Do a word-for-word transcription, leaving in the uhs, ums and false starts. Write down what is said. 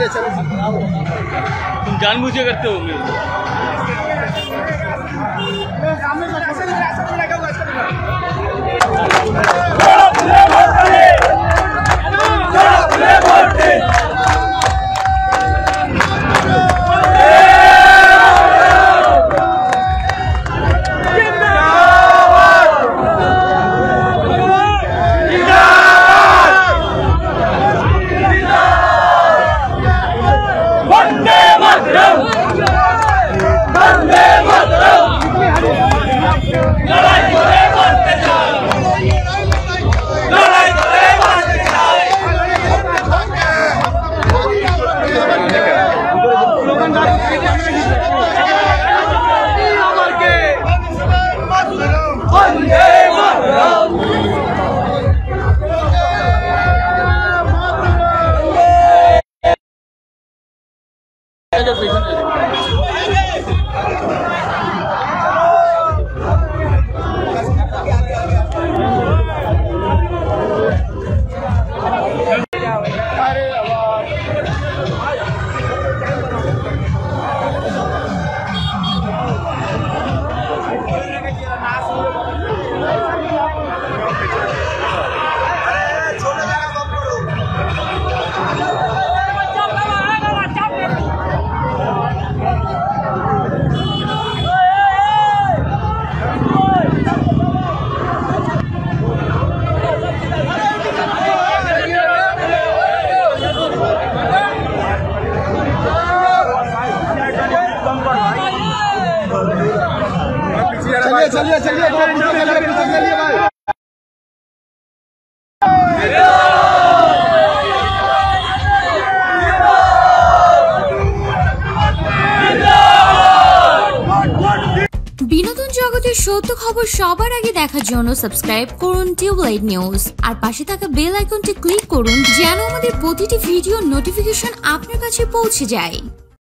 तुम जानबूझ के करते हो चलिए चलिए चलिए भाई। বিনোদন জগতের সত্য খবর সবার আগে দেখার জন্য সাবস্ক্রাইব করুন টিউবলাইট নিউজ আর পাশে থাকা বেল আইকনটি ক্লিক করুন যেন আমাদের প্রতিটি ভিডিও নোটিফিকেশন আপনার কাছে পৌঁছে যায়।